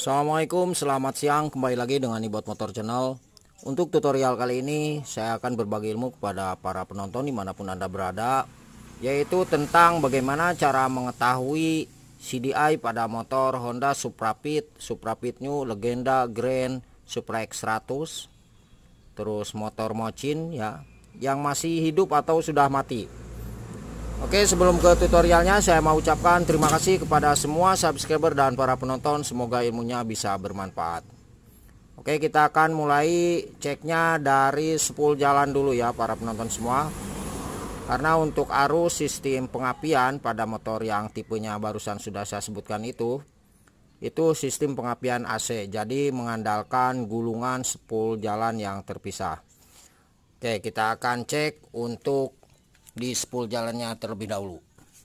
Assalamualaikum, selamat siang, kembali lagi dengan Ibot Motor Channel. Untuk tutorial kali ini saya akan berbagi ilmu kepada para penonton dimanapun Anda berada, yaitu tentang bagaimana cara mengetahui CDI pada motor Honda Supra Fit New, Legenda, Grand, Supra X100, terus motor Mochin ya, yang masih hidup atau sudah mati. Oke, sebelum ke tutorialnya saya mau ucapkan terima kasih kepada semua subscriber dan para penonton, semoga ilmunya bisa bermanfaat. Oke, kita akan mulai ceknya dari spool jalan dulu ya para penonton semua. Karena untuk arus sistem pengapian pada motor yang tipenya barusan sudah saya sebutkan itu sistem pengapian AC, jadi mengandalkan gulungan spool jalan yang terpisah. Oke, kita akan cek untuk di spool jalannya terlebih dahulu.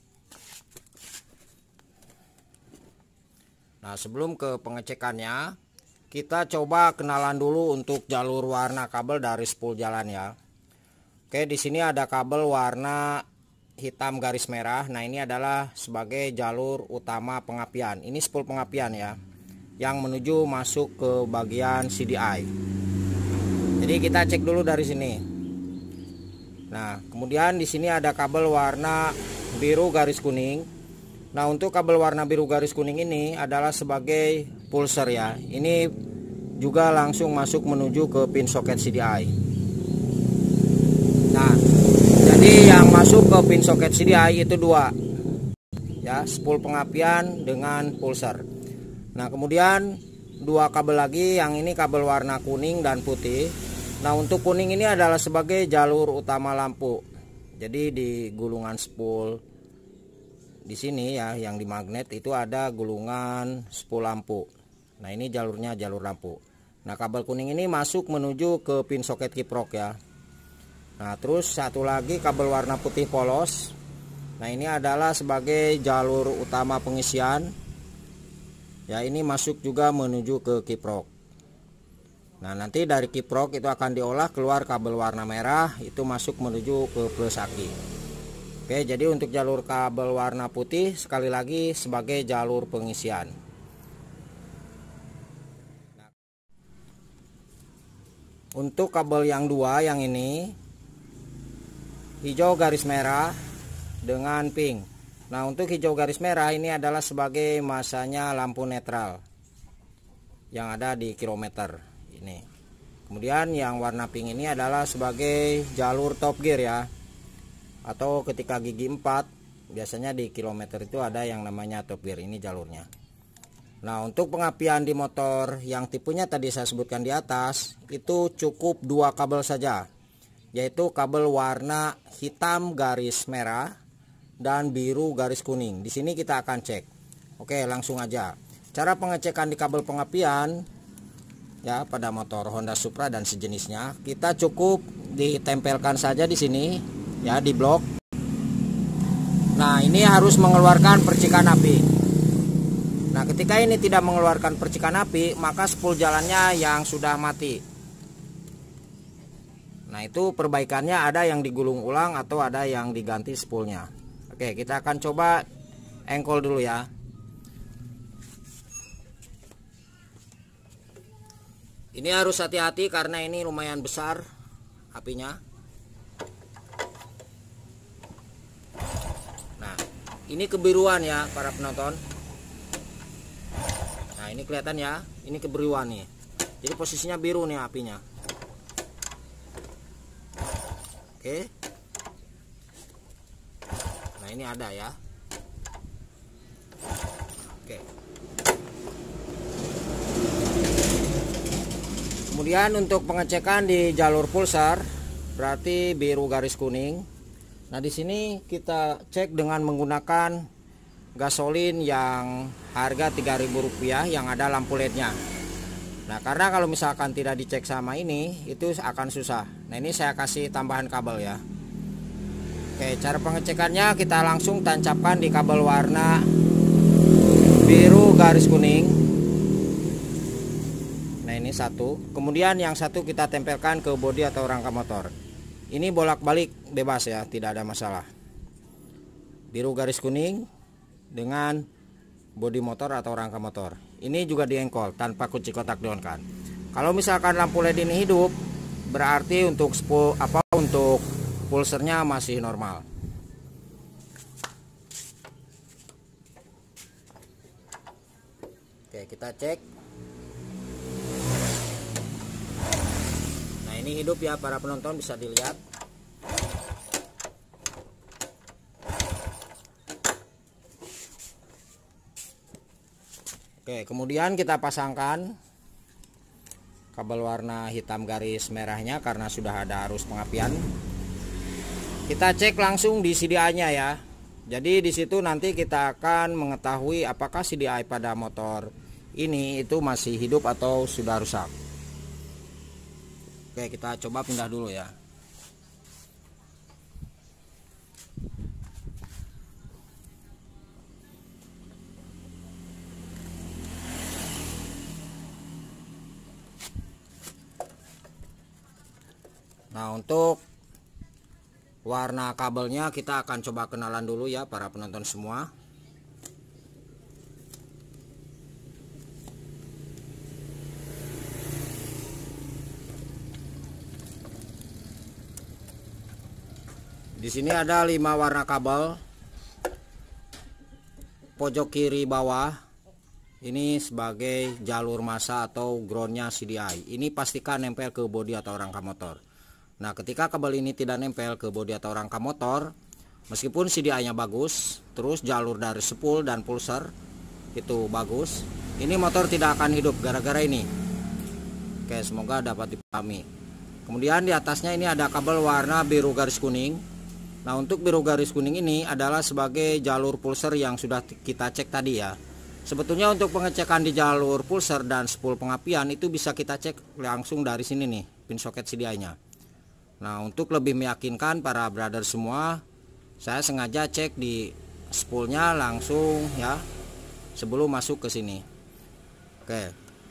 Nah, sebelum ke pengecekannya, kita coba kenalan dulu untuk jalur warna kabel dari spool jalan ya. Oke, di sini ada kabel warna hitam garis merah. Nah, ini adalah sebagai jalur utama pengapian. Ini spool pengapian ya, yang menuju masuk ke bagian CDI. Jadi kita cek dulu dari sini. Nah, kemudian di sini ada kabel warna biru garis kuning. Nah, untuk kabel warna biru garis kuning ini adalah sebagai pulser ya. Ini juga langsung masuk menuju ke pin soket CDI. Nah, jadi yang masuk ke pin soket CDI itu dua ya, spool pengapian dengan pulser. Nah, kemudian dua kabel lagi, yang ini kabel warna kuning dan putih. Nah, untuk kuning ini adalah sebagai jalur utama lampu. Jadi di gulungan spool di sini ya, yang di magnet itu ada gulungan spool lampu. Nah, ini jalurnya jalur lampu. Nah, kabel kuning ini masuk menuju ke pin soket kiprok ya. Nah, terus satu lagi kabel warna putih polos. Nah, ini adalah sebagai jalur utama pengisian. Ya, ini masuk juga menuju ke kiprok. Nah, nanti dari kiprok itu akan diolah keluar kabel warna merah, itu masuk menuju ke plus aki. Oke, jadi untuk jalur kabel warna putih sekali lagi sebagai jalur pengisian. Untuk kabel yang dua, yang ini hijau garis merah dengan pink. Nah, untuk hijau garis merah ini adalah sebagai masanya lampu netral yang ada di kilometer ini. Kemudian yang warna pink ini adalah sebagai jalur top gear ya, atau ketika gigi 4 biasanya di kilometer itu ada yang namanya top gear, ini jalurnya. Nah, untuk pengapian di motor yang tipenya tadi saya sebutkan di atas itu cukup dua kabel saja, yaitu kabel warna hitam garis merah dan biru garis kuning. Di sini kita akan cek. Oke, langsung aja. Cara pengecekan di kabel pengapian ya pada motor Honda Supra dan sejenisnya, kita cukup ditempelkan saja di sini ya, di blok. Nah, ini harus mengeluarkan percikan api. Nah, ketika ini tidak mengeluarkan percikan api, maka spool jalannya yang sudah mati. Nah, itu perbaikannya ada yang digulung ulang atau ada yang diganti spoolnya. Oke, kita akan coba engkol dulu ya. Ini harus hati-hati karena ini lumayan besar apinya. Nah, ini kebiruan ya para penonton. Nah, ini kelihatan ya, ini kebiruan nih. Jadi posisinya biru nih apinya. Oke. Nah, ini ada ya. Oke. Kemudian untuk pengecekan di jalur pulsar berarti biru garis kuning. Nah, di sini kita cek dengan menggunakan gasolin yang harga Rp3.000 yang ada lampu LED-nya. Nah, karena kalau misalkan tidak dicek sama ini itu akan susah. Nah, ini saya kasih tambahan kabel ya. Oke, cara pengecekannya kita langsung tancapkan di kabel warna biru garis kuning. Nah, ini satu. Kemudian yang satu kita tempelkan ke bodi atau rangka motor. Ini bolak-balik bebas ya, tidak ada masalah. Biru garis kuning dengan bodi motor atau rangka motor. Ini juga diengkol tanpa kunci kotak di-on-kan. Kalau misalkan lampu LED ini hidup, berarti untuk untuk pulsernya masih normal. Oke, kita cek. Nah, ini hidup ya para penonton, bisa dilihat. Oke, kemudian kita pasangkan kabel warna hitam garis merahnya karena sudah ada arus pengapian. Kita cek langsung di CDI-nya ya. Jadi di situ nanti kita akan mengetahui apakah CDI pada motor ini itu masih hidup atau sudah rusak. Oke, kita coba pindah dulu ya. Nah, untuk warna kabelnya kita akan coba kenalan dulu ya para penonton semua. Di sini ada 5 warna kabel. Pojok kiri bawah ini sebagai jalur massa atau groundnya CDI. Ini pastikan nempel ke bodi atau rangka motor. Nah, ketika kabel ini tidak nempel ke bodi atau rangka motor, meskipun CDI-nya bagus, terus jalur dari spool dan pulser itu bagus, ini motor tidak akan hidup gara-gara ini. Oke, semoga dapat dipahami. Kemudian di atasnya ini ada kabel warna biru garis kuning. Nah, untuk biru garis kuning ini adalah sebagai jalur pulser yang sudah kita cek tadi ya. Sebetulnya untuk pengecekan di jalur pulser dan spool pengapian itu bisa kita cek langsung dari sini nih, pin soket CDI-nya. Nah, untuk lebih meyakinkan para brother semua, saya sengaja cek di spoolnya langsung ya sebelum masuk ke sini. Oke.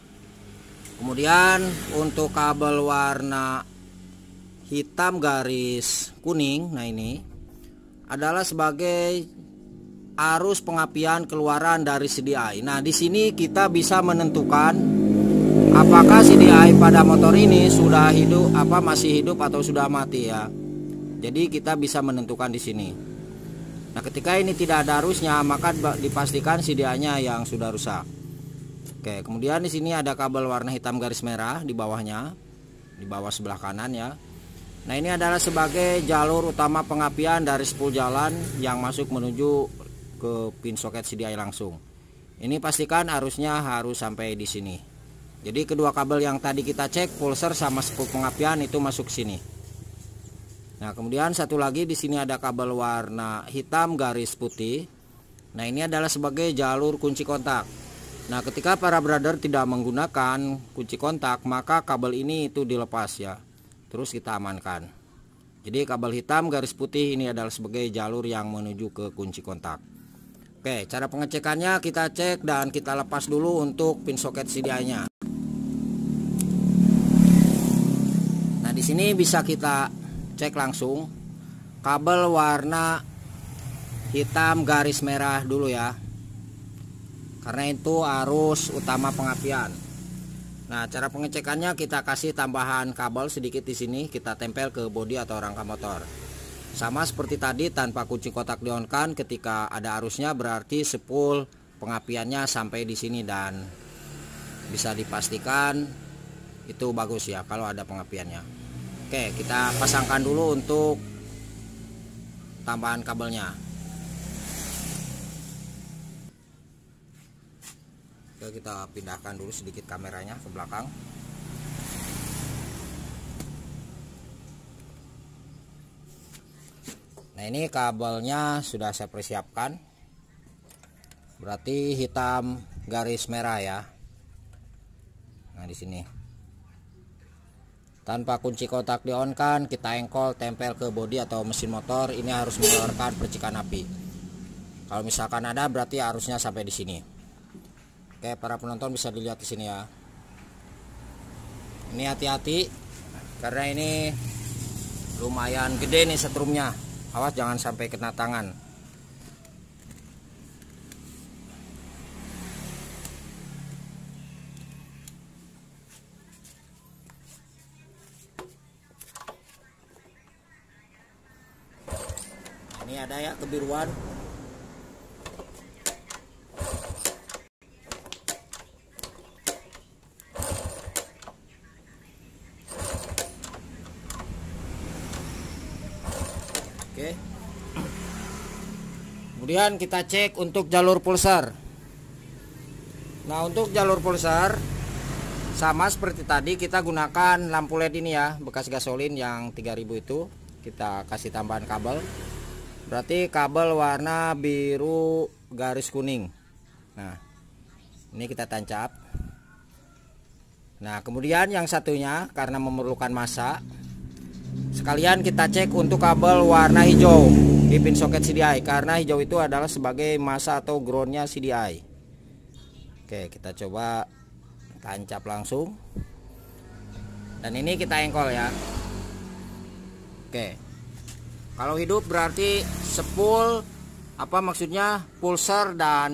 Kemudian untuk kabel warna hitam garis kuning, nah ini adalah sebagai arus pengapian keluaran dari CDI. Nah, di sini kita bisa menentukan apakah CDI pada motor ini sudah hidup, masih hidup atau sudah mati ya. Jadi kita bisa menentukan di sini. Nah, ketika ini tidak ada arusnya, maka dipastikan CDI-nya yang sudah rusak. Oke, kemudian di sini ada kabel warna hitam garis merah di bawahnya, di bawah sebelah kanan ya. Nah, ini adalah sebagai jalur utama pengapian dari spool jalan yang masuk menuju ke pin soket CDI langsung. Ini pastikan arusnya harus sampai di sini. Jadi kedua kabel yang tadi kita cek, pulser sama spool pengapian itu masuk sini. Nah, kemudian satu lagi di sini ada kabel warna hitam garis putih. Nah, ini adalah sebagai jalur kunci kontak. Nah, ketika para brother tidak menggunakan kunci kontak, maka kabel ini itu dilepas ya. Terus kita amankan. Jadi kabel hitam garis putih ini adalah sebagai jalur yang menuju ke kunci kontak. Oke, cara pengecekannya kita cek dan kita lepas dulu untuk pin soket CDI-nya. Nah, di sini bisa kita cek langsung kabel warna hitam garis merah dulu ya. Karena itu arus utama pengapian. Nah, cara pengecekannya kita kasih tambahan kabel sedikit di sini, kita tempel ke bodi atau rangka motor. Sama seperti tadi, tanpa kunci kotak di-on-kan, ketika ada arusnya berarti spool pengapiannya sampai di sini dan bisa dipastikan itu bagus ya kalau ada pengapiannya. Oke, kita pasangkan dulu untuk tambahan kabelnya. Oke, kita pindahkan dulu sedikit kameranya ke belakang. Nah, ini kabelnya sudah saya persiapkan. Berarti hitam garis merah ya. Nah, di sini. Tanpa kunci kotak di-on-kan, kita engkol tempel ke bodi atau mesin motor, ini harus mengeluarkan percikan api. Kalau misalkan ada berarti arusnya sampai di sini. Oke, para penonton bisa dilihat di sini ya. Ini hati-hati karena ini lumayan gede nih setrumnya. Awas jangan sampai kena tangan. ini ada ya kebiruan. Oke. Kemudian kita cek untuk jalur pulsar. Nah, untuk jalur pulsar sama seperti tadi, kita gunakan lampu LED ini ya, bekas gasolin yang 3000 itu. Kita kasih tambahan kabel. Berarti kabel warna biru garis kuning. Nah, ini kita tancap. Nah, kemudian yang satunya karena memerlukan massa, sekalian kita cek untuk kabel warna hijau di pin soket CDI, karena hijau itu adalah sebagai massa atau groundnya CDI. Oke, kita coba tancap langsung. Dan ini kita engkol ya. Oke. Kalau hidup berarti sepul, apa maksudnya, pulsar dan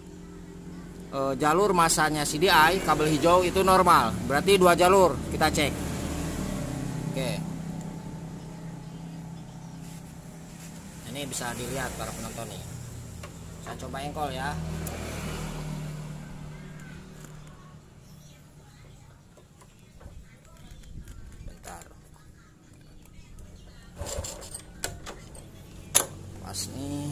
jalur massanya CDI kabel hijau itu normal. Berarti 2 jalur kita cek. Oke. Ini bisa dilihat para penonton nih. Saya coba engkol ya. Bentar. Pas nih.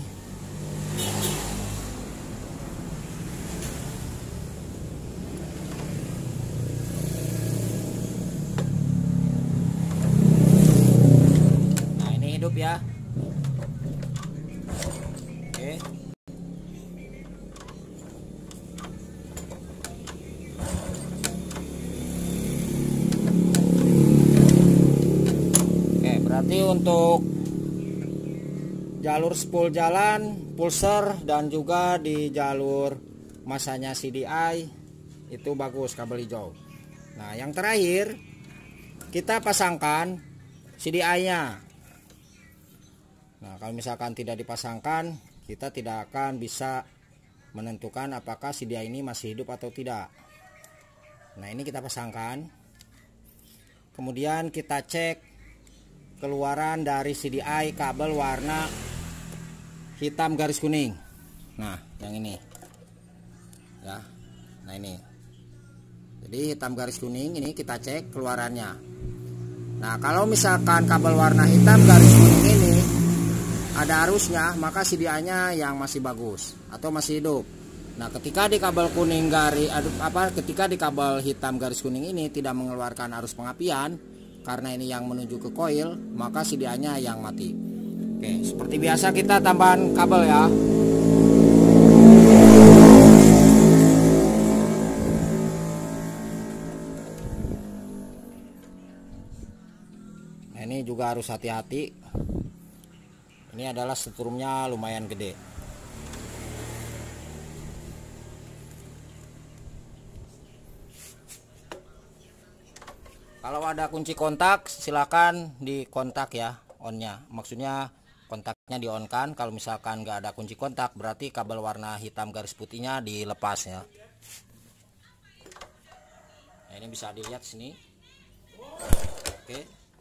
Nah, ini hidup ya. Oke. Oke, berarti untuk jalur spool jalan, pulsar, dan juga di jalur massanya CDI itu bagus kabel hijau. Nah, yang terakhir kita pasangkan CDI-nya. Nah, kalau misalkan tidak dipasangkan, kita tidak akan bisa menentukan apakah CDI ini masih hidup atau tidak. Nah, ini kita pasangkan. Kemudian kita cek keluaran dari CDI kabel warna hitam garis kuning. Nah, yang ini ya. Nah, ini jadi hitam garis kuning, ini kita cek keluarannya. Nah, kalau misalkan kabel warna hitam garis kuning ini ada arusnya, maka CDI-nya yang masih bagus atau masih hidup. Nah, ketika di kabel kuning ketika di kabel hitam garis kuning ini tidak mengeluarkan arus pengapian, karena ini yang menuju ke koil, maka CDI-nya yang mati. Oke, seperti biasa kita tambahan kabel ya. Nah, ini juga harus hati-hati. Ini adalah setrumnya lumayan gede. Kalau ada kunci kontak, silakan dikontak ya, onnya. Maksudnya kontaknya di on kan. Kalau misalkan nggak ada kunci kontak, berarti kabel warna hitam garis putihnya dilepas ya. Nah, ini bisa dilihat sini. Oke.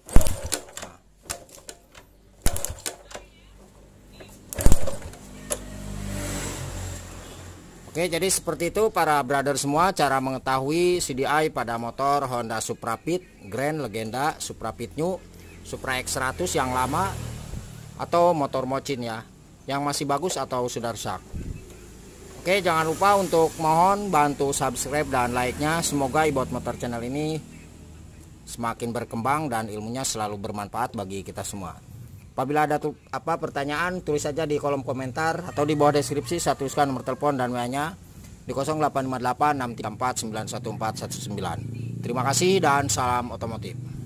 Oke, jadi seperti itu para brother semua cara mengetahui CDI pada motor Honda Supra Pit, Grand Legenda, Supra Pit New, Supra X100 yang lama, atau motor Mochin ya, yang masih bagus atau sudah rusak. Oke, jangan lupa untuk mohon bantu subscribe dan like-nya. Semoga Ibot Motor Channel ini semakin berkembang dan ilmunya selalu bermanfaat bagi kita semua. Apabila ada pertanyaan, tulis saja di kolom komentar atau di bawah deskripsi. Saya tuliskan nomor telepon dan WA-nya di 0858 634 91419. Terima kasih dan salam otomotif.